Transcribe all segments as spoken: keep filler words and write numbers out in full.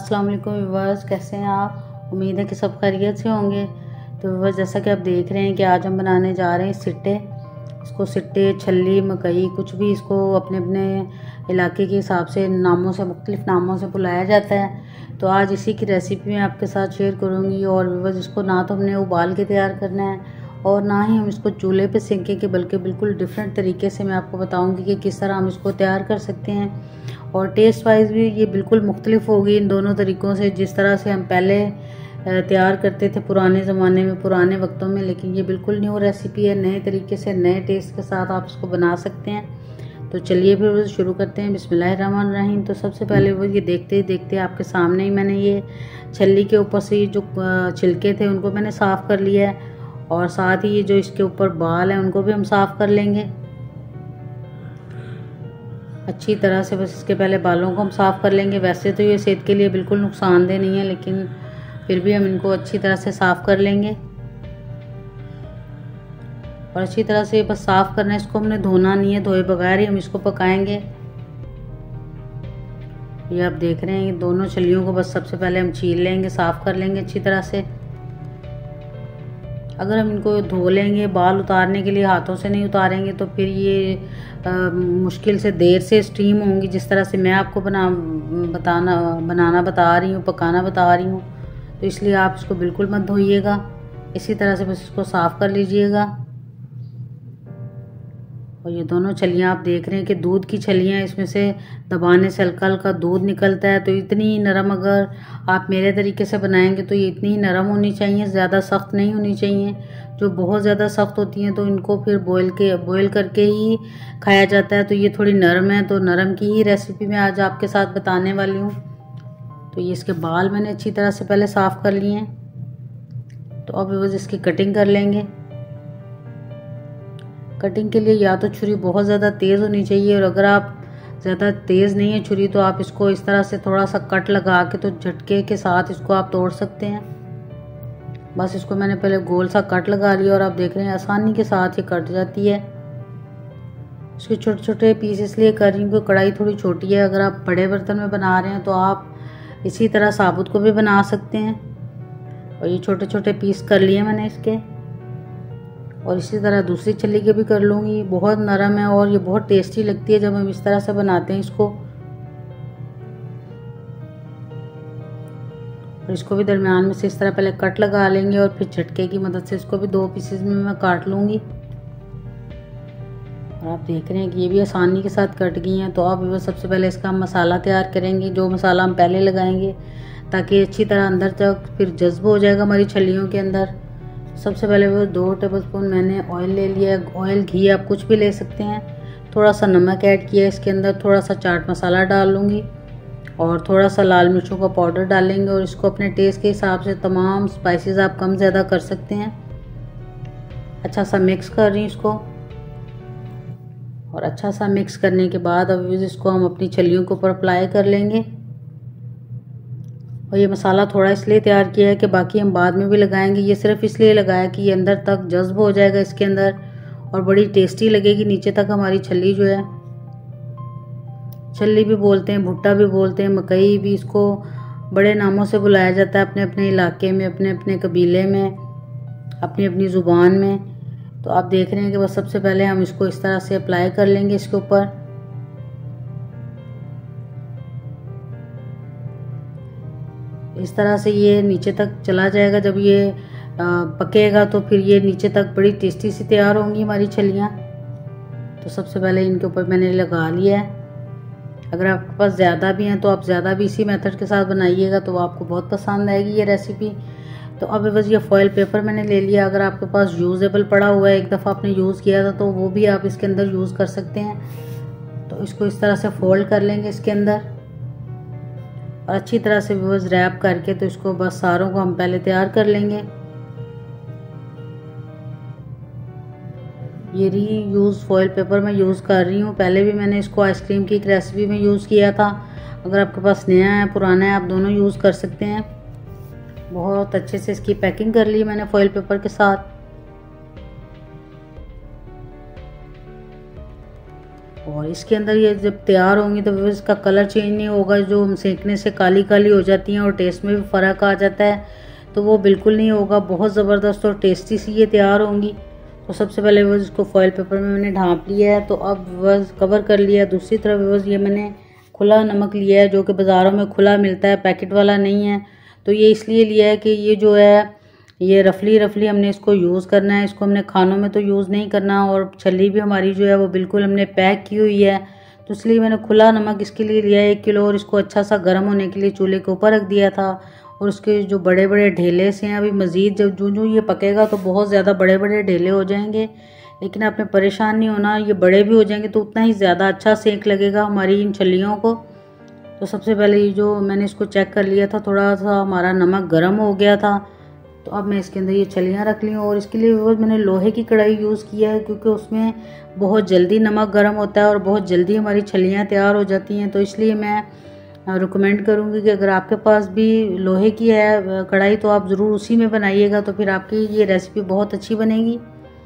अस्सलाम वालेकुम व्यूअर्स, कैसे हैं आप। उम्मीद है कि सब खैरियत से होंगे। तो व्यूअर्स, जैसा कि आप देख रहे हैं कि आज हम बनाने जा रहे हैं सिट्टे। इसको सिट्टे, छल्ली, मकई, कुछ भी इसको अपने अपने इलाके के हिसाब से नामों से, मुख्तलिफ नामों से बुलाया जाता है। तो आज इसी की रेसिपी मैं आपके साथ शेयर करूँगी। और व्यूअर्स, इसको ना तो हमने उबाल के तैयार करना है और ना ही हम इसको चूल्हे पे सेकेंगे, बल्कि बिल्कुल डिफरेंट तरीके से मैं आपको बताऊंगी कि किस तरह हम इसको तैयार कर सकते हैं। और टेस्ट वाइज भी ये बिल्कुल मुख्तलिफ होगी इन दोनों तरीक़ों से, जिस तरह से हम पहले तैयार करते थे पुराने ज़माने में, पुराने वक्तों में। लेकिन ये बिल्कुल न्यू रेसिपी है, नए तरीके से, नए टेस्ट के साथ आप इसको बना सकते हैं। तो चलिए फिर शुरू करते हैं। बिस्मिल्लाहिर्रहमानिर्रहीम। तो सबसे पहले वो ये देखते ही देखते आपके सामने ही मैंने ये छल्ली के ऊपर से जो छिलके थे उनको मैंने साफ़ कर लिया है। और साथ ही ये जो इसके ऊपर बाल हैं उनको भी हम साफ़ कर लेंगे अच्छी तरह से। बस इसके पहले बालों को हम साफ़ कर लेंगे। वैसे तो ये सेहत के लिए बिल्कुल नुकसानदेह नहीं है, लेकिन फिर भी हम इनको अच्छी तरह से साफ़ कर लेंगे। और अच्छी तरह से बस साफ़ करना है, इसको हमने धोना नहीं है, धोए बगैर ही हम इसको पकाएंगे। ये आप देख रहे हैं, दोनों छलियों को बस सबसे पहले हम छील लेंगे, साफ़ कर लेंगे अच्छी तरह से। अगर हम इनको धो लेंगे, बाल उतारने के लिए हाथों से नहीं उतारेंगे, तो फिर ये आ, मुश्किल से देर से स्टीम होंगी, जिस तरह से मैं आपको बना बताना बनाना बता रही हूँ, पकाना बता रही हूँ। तो इसलिए आप इसको बिल्कुल मत धोइएगा, इसी तरह से बस इसको साफ़ कर लीजिएगा। और ये दोनों छलियाँ आप देख रहे हैं कि दूध की छलियाँ, इसमें से दबाने से हल्का हल्का दूध निकलता है। तो इतनी नरम अगर आप मेरे तरीके से बनाएंगे तो ये इतनी नरम होनी चाहिए, ज़्यादा सख्त नहीं होनी चाहिए। जो बहुत ज़्यादा सख्त होती हैं तो इनको फिर बॉयल के बॉयल करके ही खाया जाता है। तो ये थोड़ी नरम है, तो नरम की ही रेसिपी मैं आज आपके साथ बताने वाली हूँ। तो ये इसके बाल मैंने अच्छी तरह से पहले साफ़ कर लिए हैं। तो अब बस इसकी कटिंग कर लेंगे। कटिंग के लिए या तो छुरी बहुत ज़्यादा तेज़ होनी चाहिए, और अगर आप ज़्यादा तेज़ नहीं है छुरी तो आप इसको इस तरह से थोड़ा सा कट लगा के, तो झटके के साथ इसको आप तोड़ सकते हैं। बस इसको मैंने पहले गोल सा कट लगा लिया और आप देख रहे हैं आसानी के साथ ये कट जाती है। इसके छोटे छोटे पीस इसलिए कर रही हूँ क्योंकि कढ़ाई थोड़ी छोटी है। अगर आप बड़े बर्तन में बना रहे हैं तो आप इसी तरह साबुत को भी बना सकते हैं। और ये छोटे छोटे पीस कर लिए मैंने इसके, और इसी तरह दूसरी छल्ली के भी कर लूँगी। बहुत नरम है और ये बहुत टेस्टी लगती है जब हम इस तरह से बनाते हैं इसको। और इसको भी दरमियान में से इस तरह पहले कट लगा लेंगे और फिर झटके की मदद से इसको भी दो पीसेस में मैं काट लूँगी। और आप देख रहे हैं कि ये भी आसानी के साथ कट गई हैं। तो अब वो सबसे पहले इसका हम मसाला तैयार करेंगे, जो मसाला हम पहले लगाएंगे, ताकि अच्छी तरह अंदर तक फिर जज्ब हो जाएगा हमारी छल्लियों के अंदर। सबसे पहले वो दो टेबलस्पून मैंने ऑयल ले लिया। ऑयल, घी आप कुछ भी ले सकते हैं। थोड़ा सा नमक ऐड किया इसके अंदर, थोड़ा सा चाट मसाला डाल लूँगी और थोड़ा सा लाल मिर्चों का पाउडर डालेंगे। और इसको अपने टेस्ट के हिसाब से तमाम स्पाइसेस आप कम ज़्यादा कर सकते हैं। अच्छा सा मिक्स कर रही हूँ इसको, और अच्छा सा मिक्स करने के बाद अब इसको हम अपनी छल्लियों के ऊपर अप्लाई कर लेंगे। और ये मसाला थोड़ा इसलिए तैयार किया है कि बाकी हम बाद में भी लगाएंगे। ये सिर्फ इसलिए लगाया कि ये अंदर तक जज्ब हो जाएगा इसके अंदर और बड़ी टेस्टी लगेगी नीचे तक हमारी छल्ली जो है। छल्ली भी बोलते हैं, भुट्टा भी बोलते हैं, मकई भी, इसको बड़े नामों से बुलाया जाता है अपने अपने इलाके में, अपने अपने कबीले में, अपनी अपनी ज़ुबान में। तो आप देख रहे हैं कि बस सबसे पहले हम इसको इस तरह से अप्लाई कर लेंगे इसके ऊपर। इस तरह से ये नीचे तक चला जाएगा। जब ये पकेगा तो फिर ये नीचे तक बड़ी टेस्टी सी तैयार होंगी हमारी छलियाँ। तो सबसे पहले इनके ऊपर मैंने लगा लिया है। अगर आपके पास ज़्यादा भी हैं तो आप ज़्यादा भी इसी मेथड के साथ बनाइएगा, तो आपको बहुत पसंद आएगी ये रेसिपी। तो अब बस ये फॉयल पेपर मैंने ले लिया। अगर आपके पास यूज़ेबल पड़ा हुआ है, एक दफ़ा आपने यूज़ किया था, तो वो भी आप इसके अंदर यूज़ कर सकते हैं। तो इसको इस तरह से फोल्ड कर लेंगे इसके अंदर, और अच्छी तरह से बस रैप करके, तो इसको बस सारों को हम पहले तैयार कर लेंगे। ये री यूज़ फॉयल पेपर मैं यूज़ कर रही हूँ। पहले भी मैंने इसको आइसक्रीम की एक रेसिपी में यूज़ किया था। अगर आपके पास नया है, पुराना है, आप दोनों यूज़ कर सकते हैं। बहुत अच्छे से इसकी पैकिंग कर ली मैंने फॉयल पेपर के साथ। और इसके अंदर ये जब तैयार होंगी तो इसका कलर चेंज नहीं होगा, जो हम सेकने से काली काली हो जाती हैं और टेस्ट में भी फ़र्क आ जाता है, तो वो बिल्कुल नहीं होगा। बहुत ज़बरदस्त और टेस्टी सी ये तैयार होंगी। तो सबसे पहले वो इसको फॉइल पेपर में मैंने ढाँप लिया है, तो अब वह कवर कर लिया। दूसरी तरफ बस ये मैंने खुला नमक लिया है, जो कि बाज़ारों में खुला मिलता है, पैकेट वाला नहीं है। तो ये इसलिए लिया है कि ये जो है ये रफली रफली हमने इसको यूज़ करना है, इसको हमने खानों में तो यूज़ नहीं करना। और छल्ली भी हमारी जो है वो बिल्कुल हमने पैक की हुई है, तो इसलिए मैंने खुला नमक इसके लिए लिया है एक किलो। और इसको अच्छा सा गर्म होने के लिए चूल्हे के ऊपर रख दिया था। और उसके जो बड़े बड़े ढेले से हैं, अभी मज़ीद जब जो जो ये पकेगा तो बहुत ज़्यादा बड़े बड़े ढेले हो जाएंगे, लेकिन आपने परेशान नहीं होना, ये बड़े भी हो जाएंगे तो उतना ही ज़्यादा अच्छा सेक लगेगा हमारी इन छल्लियों को। तो सबसे पहले ये जो मैंने इसको चेक कर लिया था, थोड़ा सा हमारा नमक गर्म हो गया था। तो अब मैं इसके अंदर ये छलियाँ रख ली हूँ। और इसके लिए वो मैंने लोहे की कढ़ाई यूज़ किया है, क्योंकि उसमें बहुत जल्दी नमक गर्म होता है और बहुत जल्दी हमारी छलियाँ तैयार हो जाती हैं। तो इसलिए मैं रिकमेंड करूँगी कि अगर आपके पास भी लोहे की है कढ़ाई तो आप ज़रूर उसी में बनाइएगा, तो फिर आपकी ये रेसिपी बहुत अच्छी बनेगी।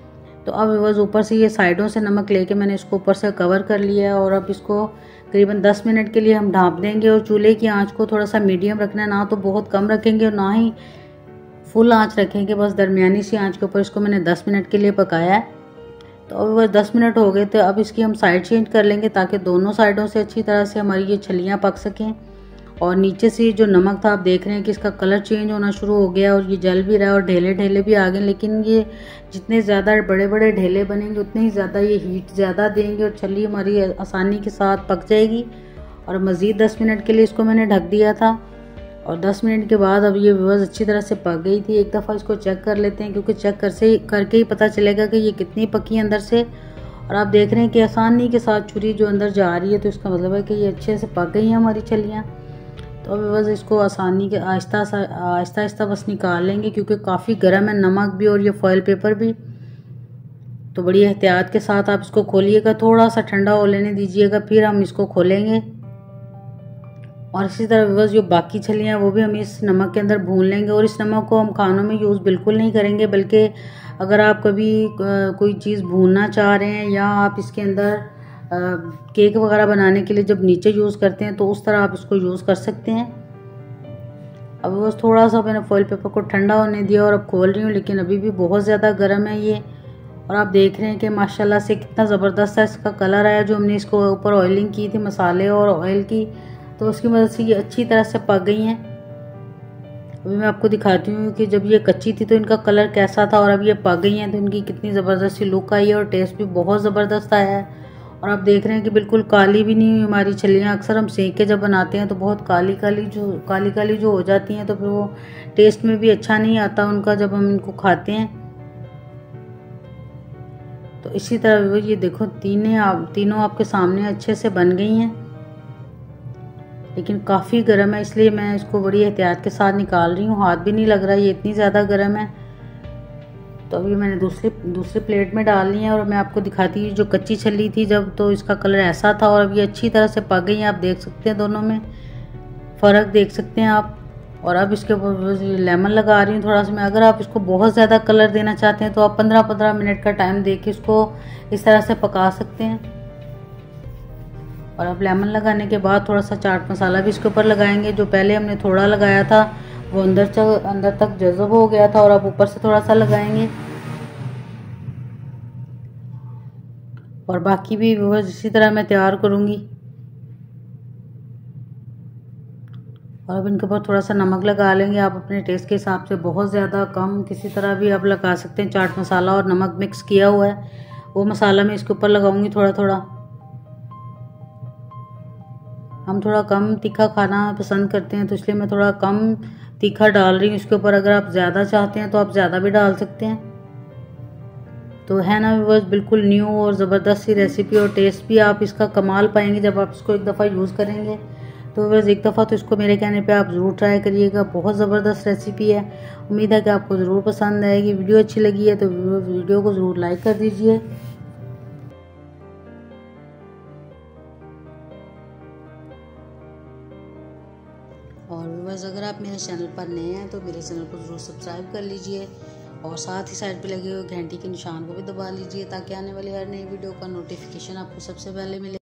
तो अब बस ऊपर से ये साइडों से नमक लेके मैंने इसको ऊपर से कवर कर लिया है। और अब इसको करीबन दस मिनट के लिए हम ढाँप देंगे। और चूल्हे की आंच को थोड़ा सा मीडियम रखना है, ना तो बहुत कम रखेंगे और ना ही फुल आंच रखेंगे, बस दरमियानी सी आंच के ऊपर इसको मैंने दस मिनट के लिए पकाया है। तो अब बस दस मिनट हो गए, तो अब इसकी हम साइड चेंज कर लेंगे ताकि दोनों साइडों से अच्छी तरह से हमारी ये छलियाँ पक सकें। और नीचे से जो नमक था आप देख रहे हैं कि इसका कलर चेंज होना शुरू हो गया और ये जल भी रहा है और ढेले ढेले भी आ गए। लेकिन ये जितने ज़्यादा बड़े बड़े ढेले बनेंगे उतने ही ज़्यादा ये हीट ज़्यादा देंगे और छली हमारी आसानी के साथ पक जाएगी। और मज़ीद दस मिनट के लिए इसको मैंने ढक दिया था। और दस मिनट के बाद अब ये व्यूअर्स अच्छी तरह से पक गई थी। एक दफ़ा इसको चेक कर लेते हैं, क्योंकि चेक कर से करके ही पता चलेगा कि ये कितनी पकी है अंदर से। और आप देख रहे हैं कि आसानी के साथ छुरी जो अंदर जा रही है, तो इसका मतलब है कि ये अच्छे से पक गई हैं हमारी छलियाँ। तो अब बस इसको आसानी के आहिस्ता आहिस्ता आहिस्ता बस निकाल लेंगे, क्योंकि काफ़ी गर्म है नमक भी और ये फॉइल पेपर भी। तो बड़ी एहतियात के साथ आप इसको खोलिएगा, थोड़ा सा ठंडा हो लेने दीजिएगा, फिर हम इसको खोलेंगे। और इसी तरह बस जो बाकी छलियाँ वो भी हम इस नमक के अंदर भून लेंगे। और इस नमक को हम खानों में यूज़ बिल्कुल नहीं करेंगे, बल्कि अगर आप कभी कोई चीज़ भूनना चाह रहे हैं या आप इसके अंदर केक वगैरह बनाने के लिए जब नीचे यूज़ करते हैं, तो उस तरह आप इसको यूज़ कर सकते हैं। अब बस थोड़ा सा मैंने फॉइल पेपर को ठंडा होने दिया और अब खोल रही हूँ, लेकिन अभी भी बहुत ज़्यादा गर्म है ये। और आप देख रहे हैं कि माशाल्लाह से कितना ज़बरदस्त है इसका कलर आया, जो हमने इसको ऊपर ऑयलिंग की थी मसाले और ऑयल की, तो उसकी मदद से ये अच्छी तरह से पक गई हैं। अभी मैं आपको दिखाती हूँ कि जब ये कच्ची थी तो इनका कलर कैसा था, और अब ये पक गई हैं तो इनकी कितनी ज़बरदस्त सी लुक आई है और टेस्ट भी बहुत ज़बरदस्त आया है। और आप देख रहे हैं कि बिल्कुल काली भी नहीं हुई हमारी छलियाँ। अक्सर हम सेक के जब बनाते हैं तो बहुत काली काली जो काली काली जो हो जाती हैं, तो फिर वो टेस्ट में भी अच्छा नहीं आता उनका जब हम इनको खाते हैं। तो इसी तरह ये देखो तीनों आप तीनों आपके सामने अच्छे से बन गई हैं, लेकिन काफ़ी गर्म है, इसलिए मैं इसको बड़ी एहतियात के साथ निकाल रही हूँ। हाथ भी नहीं लग रहा, ये इतनी ज़्यादा गर्म है। तो अभी मैंने दूसरे दूसरे प्लेट में डाल ली है और मैं आपको दिखाती हूँ। जो कच्ची छली थी जब, तो इसका कलर ऐसा था, और अब ये अच्छी तरह से पक गई हैं। आप देख सकते हैं दोनों में फ़र्क देख सकते हैं आप। और अब इसके ऊपर लेमन लगा रही हूँ थोड़ा सा मैं। अगर आप इसको बहुत ज़्यादा कलर देना चाहते हैं तो आप पंद्रह पंद्रह मिनट का टाइम दे के इसको इस तरह से पका सकते हैं। और अब लेमन लगाने के बाद थोड़ा सा चाट मसाला भी इसके ऊपर लगाएंगे। जो पहले हमने थोड़ा लगाया था वो अंदर तक अंदर तक जज़ब हो गया था, और अब ऊपर से थोड़ा सा लगाएंगे। और बाकी भी वो इसी तरह मैं तैयार करूँगी। और अब इनके ऊपर थोड़ा सा नमक लगा लेंगे, आप अपने टेस्ट के हिसाब से, बहुत ज़्यादा कम किसी तरह भी आप लगा सकते हैं। चाट मसाला और नमक मिक्स किया हुआ है, वो मसाला मैं इसके ऊपर लगाऊंगी थोड़ा थोड़ा। हम थोड़ा कम तीखा खाना पसंद करते हैं, तो इसलिए मैं थोड़ा कम तीखा डाल रही हूँ इसके ऊपर। अगर आप ज़्यादा चाहते हैं तो आप ज़्यादा भी डाल सकते हैं। तो है ना व्यूअर्स, बिल्कुल न्यू और ज़बरदस्त सी रेसिपी, और टेस्ट भी आप इसका कमाल पाएंगे जब आप इसको एक दफ़ा यूज़ करेंगे। तो व्यूअर्स एक दफ़ा तो इसको मेरे कहने पे आप ज़रूर ट्राई करिएगा, बहुत ज़बरदस्त रेसिपी है। उम्मीद है कि आपको ज़रूर पसंद आएगी। वीडियो अच्छी लगी है तो वीडियो को ज़रूर लाइक कर दीजिए। और व्यूअर्स अगर आप मेरे चैनल पर नए हैं तो मेरे चैनल को ज़रूर सब्सक्राइब कर लीजिए और साथ ही साइड पे लगे हुए घंटी के निशान को भी दबा लीजिए ताकि आने वाली हर नई वीडियो का नोटिफिकेशन आपको सबसे पहले मिले।